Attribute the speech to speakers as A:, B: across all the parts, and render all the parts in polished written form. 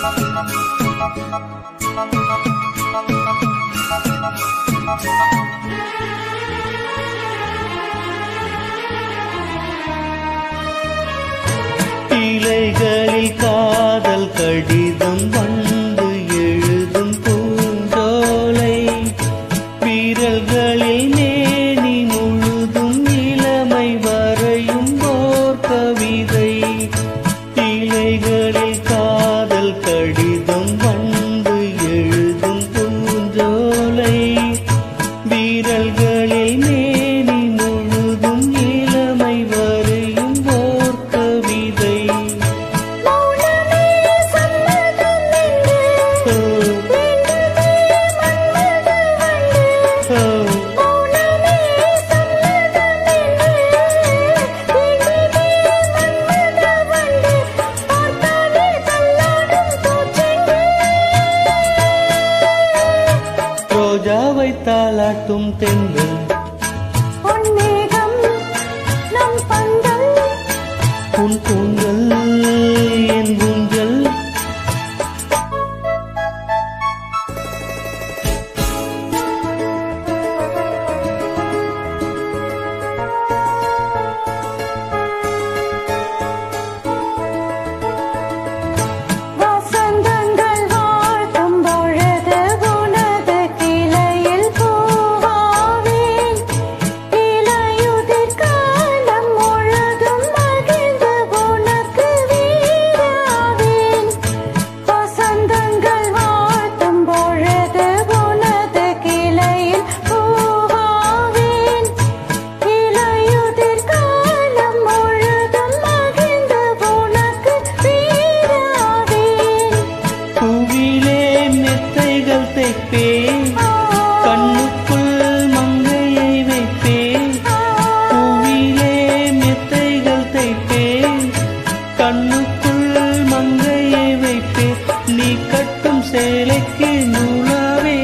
A: இலைகளில் காதல் கடிதம் வந்து எழுதும் பூஞ்சோலை, வீரல்களில் மேனி முழுதும் இளமை வரையும் ஓர் கவிதை. இலைகளில் காதல் கடிதம் வந்து எழுதும் பூஞ்சோலை, வீரல்களில் மேனி முழுதும் இளமை வரையும் ஓர் கவிதை. ரோஜாவை தாலாட்டும் தென்றல்,
B: பொன்மேகம் நம் பந்தல்,
A: உன் கூந்தல் என் ஊஞ்சல்.
B: வசந்தங்கள் வாழ்த்தும் பொழுது உனது கிளையில் பூவாவேன், இலையுதிர் காலம் முழுதும் மகிழ்ந்து உனக்கு வீடாவேன். வசந்தங்கள் வாழ்த்தும் பொழுது உனது கிளையில் பூவாவேன், இலையுதிர் காலம் முழுதும் மகிழ்ந்து உனக்கு வீடாவேன்.
A: பூவிலே மெத்தைகள் தைப்பேன், கண்ணுக்குள் மங்கையை வைப்பேன். பூவிலே மெத்தைகள் தைப்பேன், கண்ணுக்குள் மங்கையை வைப்பேன். நீ கட்டும் சேலைக்கு நூலாவே.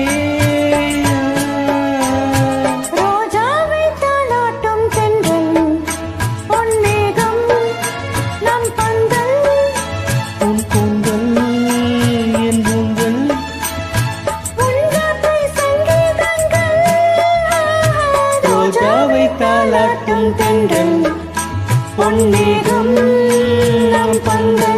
B: ரோஜாவை தாலாட்டும் தென்றல், பொன்மேகம் நம் பந்தல்,
A: உன் கூந்தல் என் ஊஞ்சல்.
B: உன்வார்த்தை சங்கீதங்கள்.
A: ரோஜாவை தாலாட்டும் தென்றல், பொன்மேகம் நம் பந்தல்.